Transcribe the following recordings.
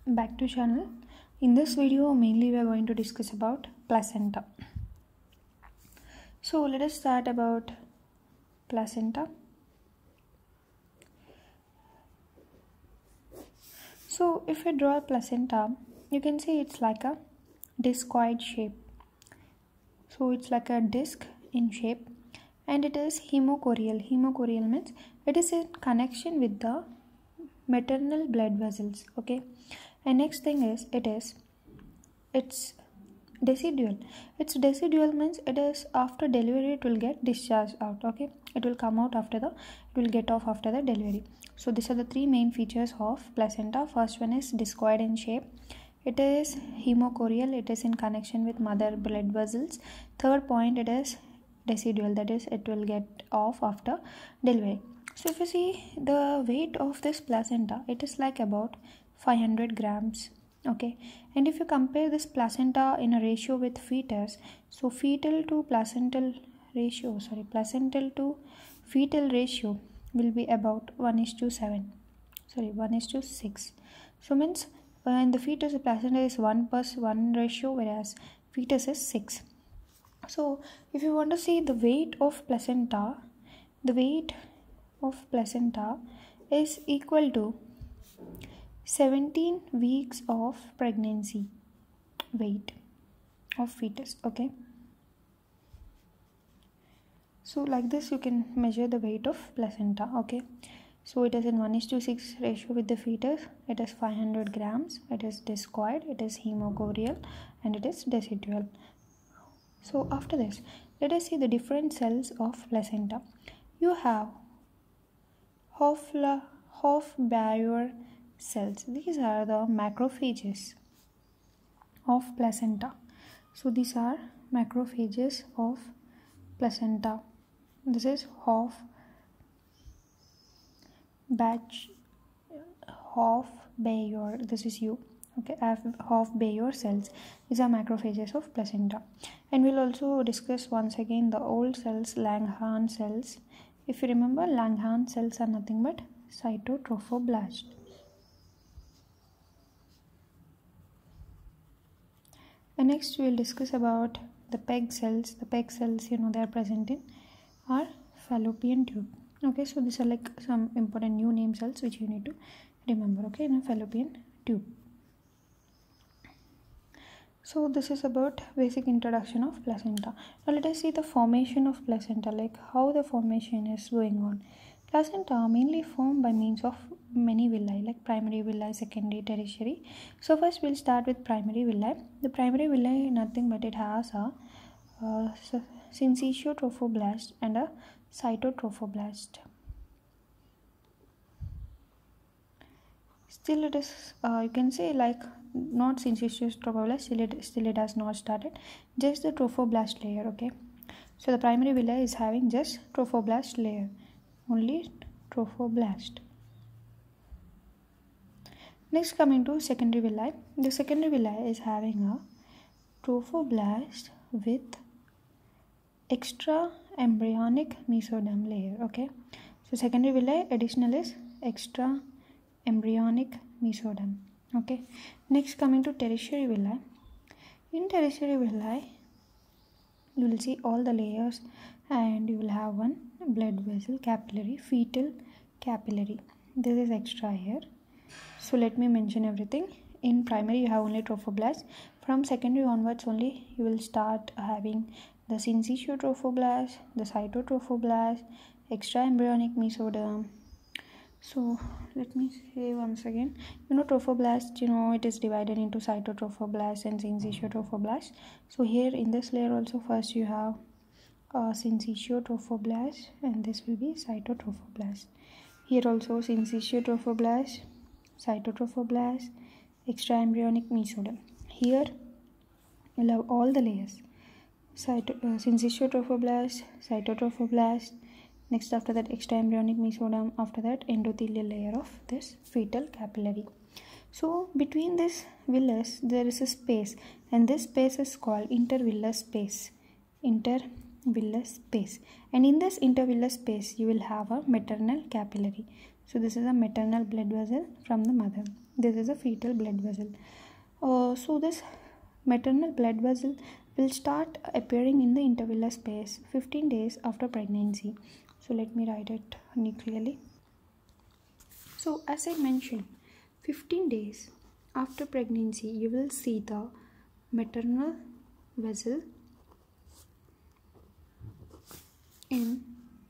Back to channel. In this video mainly we are going to discuss about placenta. So let us start about placenta. So if we draw a placenta, you can see it's like a discoid shape. So it's like a disc in shape and it is hemochorial. Hemochorial means it is in connection with the maternal blood vessels. Okay, and next thing is it's decidual. It's decidual means it is after delivery it will get discharged out. Okay, it will come out it will get off after the delivery. So these are the three main features of placenta. First one is discoid in shape. It is hemochorial. It is in connection with mother blood vessels. Third point, it is decidual, that is it will get off after delivery. So if you see the weight of this placenta, it is like about 500 grams. Okay, and if you compare this placenta in a ratio with fetus, so fetal to placental ratio will be about 1:6. So means in the fetus the placenta is 1:1 ratio, whereas fetus is 6. So if you want to see the weight of placenta, the weight of placenta is equal to 17 weeks of pregnancy weight of fetus. Okay, so like this you can measure the weight of placenta. Okay, so it is in 1:6 ratio with the fetus. It is 500 grams. It is discoid, it is hemochorial, and it is decidual. So after this, let us see the different cells of placenta. You have Hofbauer cells. These are the macrophages of placenta. So these are macrophages of placenta. This is Hofbauer. This is you. Okay, Hofbauer cells. These are macrophages of placenta. And we'll also discuss once again the old cells, Langerhans cells. If you remember, Langerhans cells are nothing but cytotrophoblast. And next we'll discuss about the PEG cells. The PEG cells, they are present in our fallopian tube. Okay, so these are like some important new name cells which you need to remember. Okay, in a fallopian tube. So this is about basic introduction of placenta. Now let us see the formation of placenta, like how the formation is going on. Placenta are mainly formed by means of many villi, like primary villi, secondary, tertiary. So first we'll start with primary villi. The primary villi nothing but it has a syncytiotrophoblast and a cytotrophoblast. Still it is you can say like not syncytiotrophoblast, still it has not started, just the trophoblast layer. Okay, so the primary villi is having just trophoblast layer, only trophoblast. Next, coming to secondary villi. The secondary villi is having a trophoblast with extra embryonic mesoderm layer. Okay, so secondary villi additional is extra embryonic mesoderm. Okay, next coming to tertiary villi. In tertiary villi you will see all the layers and you will have one blood vessel capillary, fetal capillary. This is extra here. So let me mention everything. In primary you have only trophoblast. From secondary onwards only you will start having the syncytiotrophoblast, the cytotrophoblast, extra embryonic mesoderm. So let me say once again, trophoblast, it is divided into cytotrophoblast and syncytiotrophoblast. So here in this layer also first you have syncytiotrophoblast and this will be cytotrophoblast. Here also syncytiotrophoblast, cytotrophoblast, extra embryonic mesoderm. Here you'll have all the layers, syncytiotrophoblast, cytotrophoblast, next after that extra embryonic mesoderm, after that endothelial layer of this fetal capillary. So between this villus there is a space and this space is called intervillus space. Intervillus space, and in this intervillus space you will have a maternal capillary. So this is a maternal blood vessel from the mother. This is a fetal blood vessel. So this maternal blood vessel will start appearing in the intervillar space 15 days after pregnancy. So let me write it clearly. So as I mentioned, 15 days after pregnancy you will see the maternal vessel in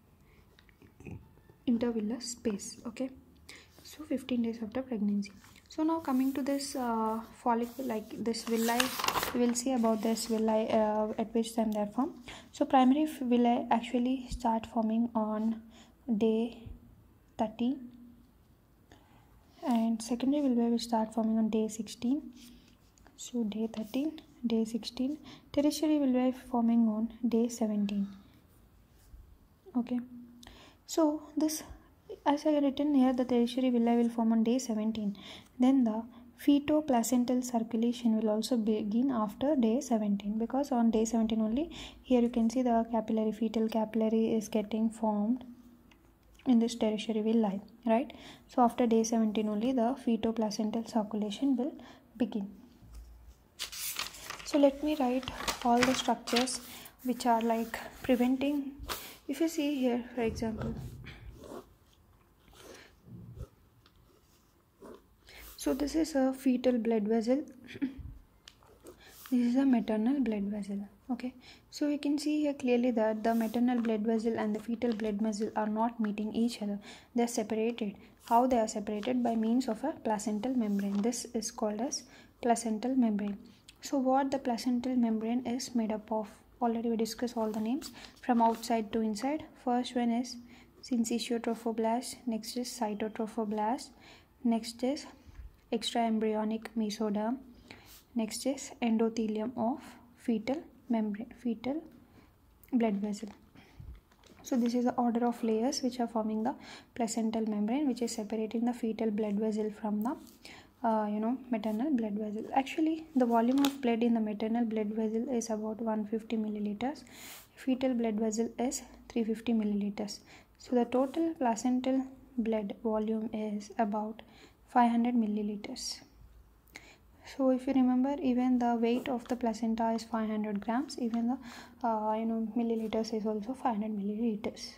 intervillar space. Okay, so 15 days after pregnancy. So now coming to this follicle, like this villi, we will see about this villi at which time they are formed. So primary villi actually start forming on day 13 and secondary villi will start forming on day 16. So day 13, day 16, tertiary villi forming on day 17. Okay, so this, as I written here, the tertiary villi will form on day 17. Then the feto-placental circulation will also begin after day 17, because on day 17 only, here you can see the capillary, fetal capillary is getting formed in this tertiary villi, right? So after day 17 only the feto-placental circulation will begin. So let me write all the structures which are like preventing. If you see here, for example, so this is a fetal blood vessel. This is a maternal blood vessel. Okay, so you can see here clearly that the maternal blood vessel and the fetal blood vessel are not meeting each other. They are separated. How they are separated? By means of a placental membrane. This is called as placental membrane. So what the placental membrane is made up of? Already we discussed all the names from outside to inside. First one is syncytiotrophoblasts. Next is cytotrophoblast. Next is extraembryonic mesoderm. Next is endothelium of fetal membrane, fetal blood vessel. So this is the order of layers which are forming the placental membrane, which is separating the fetal blood vessel from the maternal blood vessel. Actually, the volume of blood in the maternal blood vessel is about 150 milliliters. Fetal blood vessel is 350 milliliters. So the total placental blood volume is about 500 milliliters. So if you remember, even the weight of the placenta is 500 grams. Even the milliliters is also 500 milliliters.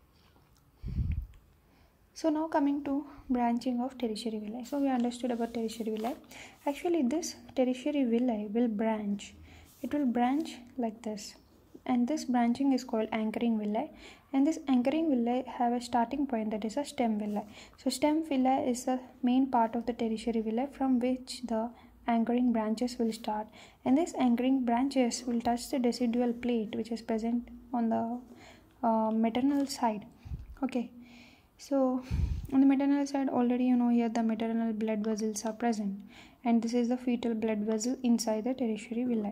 So now coming to branching of tertiary villi. So we understood about tertiary villi. Actually, this tertiary villi will branch. It will branch like this. And this branching is called anchoring villi. And this anchoring villi have a starting point, that is a stem villi. So stem villi is the main part of the tertiary villi from which the anchoring branches will start. And these anchoring branches will touch the decidual plate which is present on the maternal side. Okay. So on the maternal side, already here the maternal blood vessels are present, and this is the fetal blood vessel inside the tertiary villi.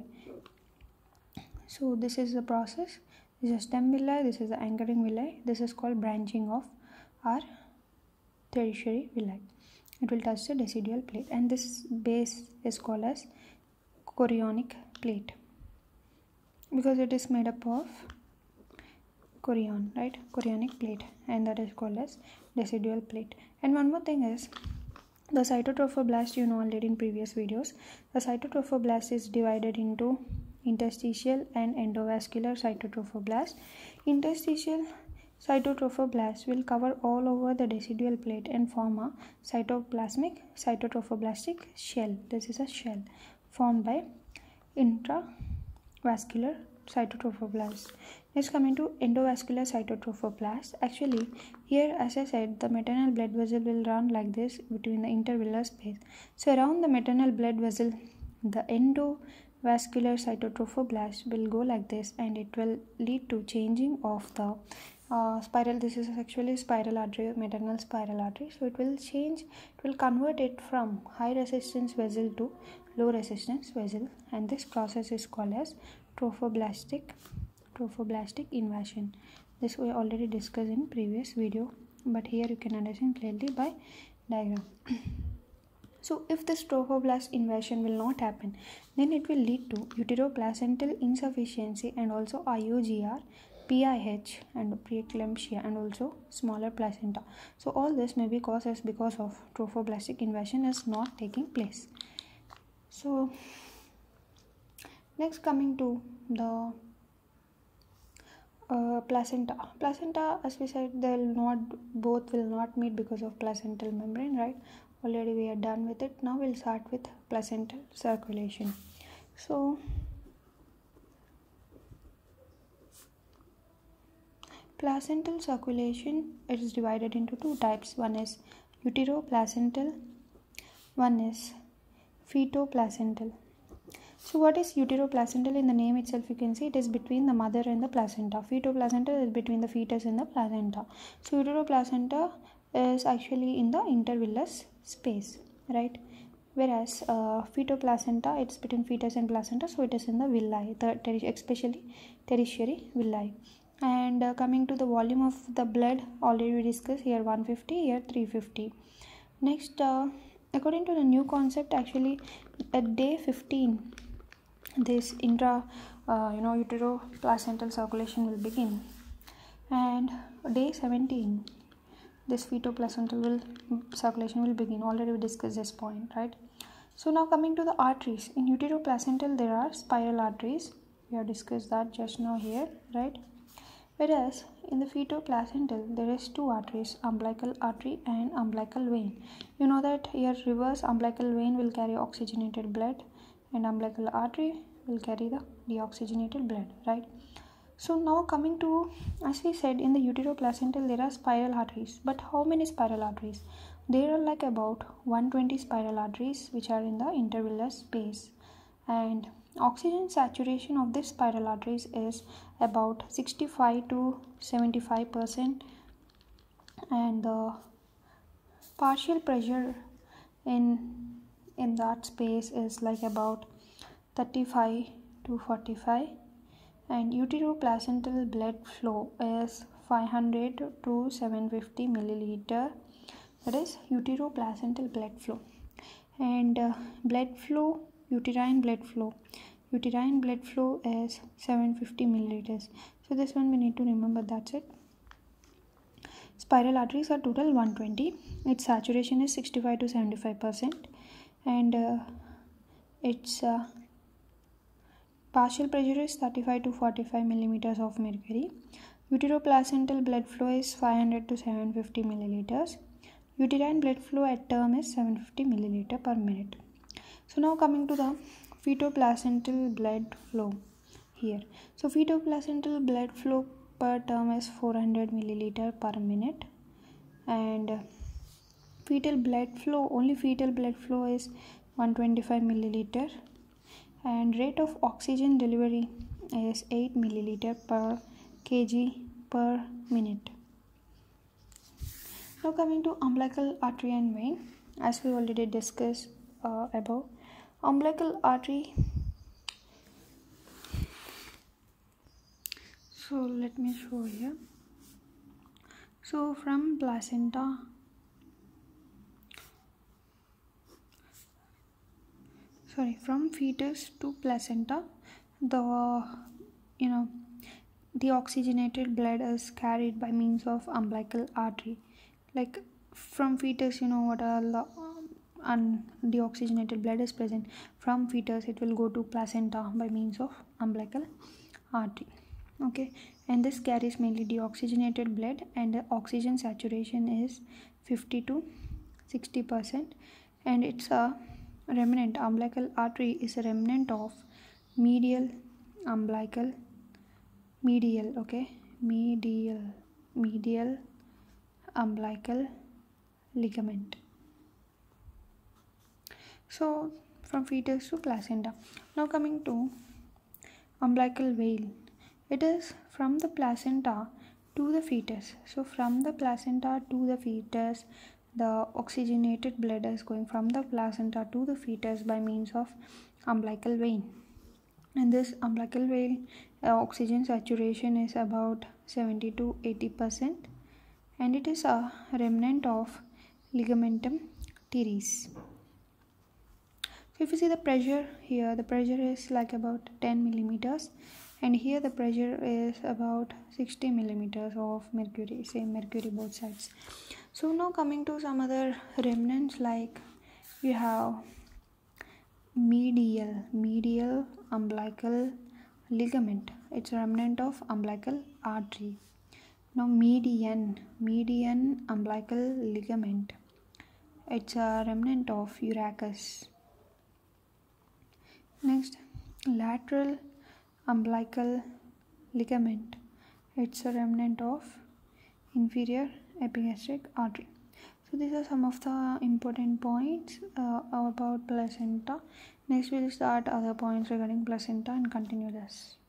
So this is the process. This is stem villi, this is the anchoring villi. This is called branching of our tertiary villi. It will touch the decidual plate, and this base is called as chorionic plate because it is made up of chorion, right? Chorionic plate, and that is called as decidual plate. And one more thing is the cytotrophoblast, already in previous videos. The cytotrophoblast is divided into interstitial and endovascular cytotrophoblast. Interstitial cytotrophoblast will cover all over the decidual plate and form a cytoplasmic cytotrophoblastic shell. This is a shell formed by intravascular cytotrophoblast. Next, coming to endovascular cytotrophoblast. Actually, here, as I said, the maternal blood vessel will run like this between the intervillar space. So around the maternal blood vessel, the endovascular cytotrophoblast will go like this, and it will lead to changing of the spiral. This is actually spiral artery, maternal spiral artery. So it will change, it will convert it from high resistance vessel to low resistance vessel, and this process is called as trophoblastic invasion. This we already discussed in previous video, but here you can understand clearly by diagram. So if this trophoblast invasion will not happen, then it will lead to uteroplacental insufficiency and also IUGR PIH and preeclampsia, and also smaller placenta. So all this may be causes because of trophoblastic invasion is not taking place. So next, coming to the placenta, as we said, both will not meet because of placental membrane, right? Already we are done with it. Now we'll start with placental circulation. So placental circulation, it is divided into two types. One is uteroplacental, one is fetoplacental. So what is uteroplacental? In the name itself you can see it is between the mother and the placenta. Fetoplacental is between the fetus and the placenta. So uteroplacenta is actually in the intervillous space, right? Whereas fetoplacenta, it's between fetus and placenta, so it is in the villi, especially tertiary villi. And coming to the volume of the blood, already we discussed, here 150, here 350. Next, according to the new concept, actually at day 15 this uteroplacental circulation will begin, and day 17 this fetoplacental circulation will begin. Already we discussed this point, right? So now coming to the arteries. In uteroplacental there are spiral arteries, we have discussed that just now here, right? Whereas in the fetoplacental there is two arteries, umbilical artery and umbilical vein. You know that here reverse umbilical vein will carry oxygenated blood and umbilical artery will carry the deoxygenated blood, right? So now coming to, as we said, in the uteroplacental there are spiral arteries. But how many spiral arteries? There are like about 120 spiral arteries which are in the intervillous space, and oxygen saturation of this spiral arteries is about 65 to 75%, and the partial pressure in that space is like about 35 to 45, and uteroplacental blood flow is 500 to 750 milliliter. That is uteroplacental blood flow. And blood flow, uterine blood flow is 750 milliliters. So this one we need to remember, that's it. Spiral arteries are total 120. Its saturation is 65 to 75%, and its partial pressure is 35 to 45 millimeters of mercury. Uteroplacental blood flow is 500 to 750 milliliters. Uterine blood flow at term is 750 milliliter per minute. So now coming to the fetoplacental blood flow here. So fetoplacental blood flow per term is 400 milliliter per minute, and fetal blood flow is 125 milliliter, and rate of oxygen delivery is 8 milliliter per kg per minute. Now coming to umbilical artery and vein, as we already discussed above. Umbilical artery, so let me show here. So from fetus to placenta, the oxygenated blood is carried by means of umbilical artery. Like from fetus, what are the deoxygenated blood is present. From fetus it will go to placenta by means of umbilical artery, okay? And this carries mainly deoxygenated blood, and the oxygen saturation is 50 to 60%, and it's a remnant. Umbilical artery is a remnant of medial umbilical ligament. So from fetus to placenta. Now coming to umbilical vein, it is from the placenta to the fetus. So from the placenta to the fetus, the oxygenated blood is going from the placenta to the fetus by means of umbilical vein. And this umbilical vein oxygen saturation is about 70 to 80%, and it is a remnant of ligamentum teres. So if you see the pressure here, the pressure is like about 10 millimeters, and here the pressure is about 60 millimeters of mercury, same mercury both sides. So now coming to some other remnants, like you have medial umbilical ligament. It's a remnant of umbilical artery. Now median umbilical ligament. It's a remnant of urachus. Next, lateral umbilical ligament. It's a remnant of inferior epigastric artery. So these are some of the important points about placenta. Next we'll start other points regarding placenta and continue this.